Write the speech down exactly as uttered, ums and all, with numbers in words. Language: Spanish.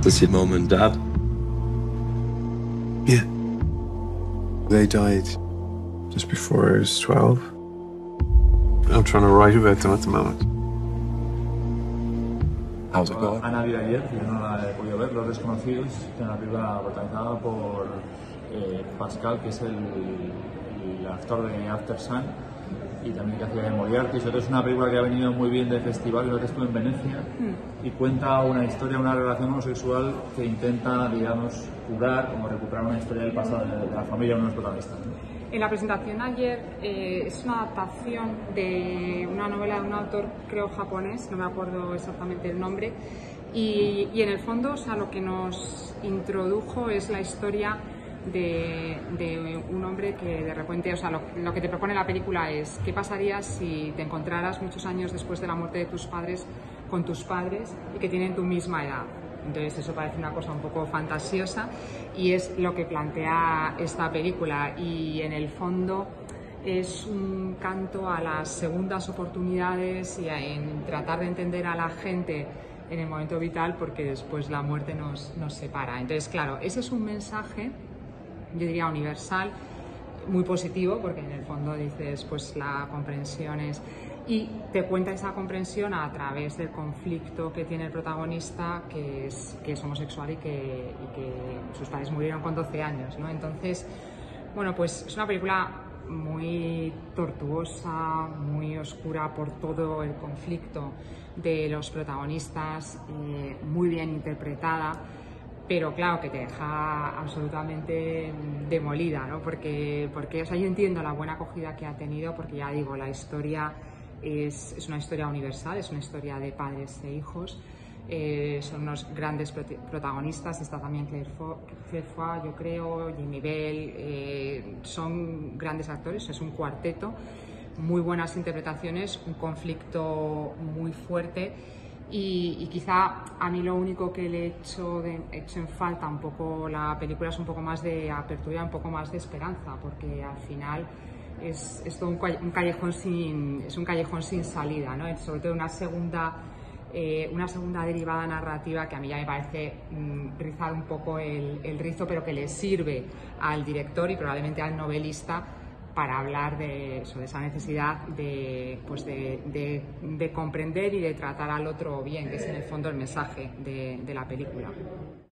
Was your mom and dad? Yeah. They died just before I was twelve. I'm trying to write about them at the moment. How's it going? Ana vive ayer, yo no la he podido ver, Los Desconocidos, que es una película protagonizada por eh, Pascal, que es el, el actor de After Sun, y también que hacía de Moriarty. Sobre todo es una película que ha venido muy bien de festival, creo que estuvo en Venecia, mm. y cuenta una historia, una relación homosexual que intenta, digamos, curar, como recuperar una historia del pasado de, de la familia de unos protagonistas, ¿no? En la presentación ayer eh, es una adaptación de una novela de un autor, creo japonés, no me acuerdo exactamente el nombre, y, y en el fondo, o sea, lo que nos introdujo es la historia de, de un hombre que de repente, o sea, lo, lo que te propone la película es qué pasaría si te encontraras muchos años después de la muerte de tus padres con tus padres y que tienen tu misma edad. Entonces eso parece una cosa un poco fantasiosa y es lo que plantea esta película, y en el fondo es un canto a las segundas oportunidades y a en tratar de entender a la gente en el momento vital, porque después la muerte nos, nos separa. Entonces, claro, ese es un mensaje, yo diría universal, muy positivo, porque en el fondo dices, pues la comprensión es... Y te cuenta esa comprensión a través del conflicto que tiene el protagonista, que es, que es homosexual y que, y que sus padres murieron con doce años, ¿no? Entonces, bueno, pues es una película muy tortuosa, muy oscura por todo el conflicto de los protagonistas, eh, muy bien interpretada, pero claro, que te deja absolutamente demolida, ¿no? Porque, porque o sea, yo entiendo la buena acogida que ha tenido, porque ya digo, la historia es, es una historia universal, es una historia de padres e hijos, eh, son unos grandes protagonistas, está también Claire Foy, yo creo, Jamie Bell, eh, son grandes actores, es un cuarteto, muy buenas interpretaciones, un conflicto muy fuerte. Y, y quizá a mí lo único que le he hecho, de, hecho en falta un poco la película es un poco más de apertura, un poco más de esperanza, porque al final es, es todo un, un callejón sin, es un callejón sin salida, ¿no? Sobre todo una segunda, eh, una segunda derivada narrativa que a mí ya me parece mm, rizar un poco el, el rizo, pero que le sirve al director y probablemente al novelista para hablar de, sobre esa necesidad de, pues de, de, de comprender y de tratar al otro bien, que es en el fondo el mensaje de, de la película.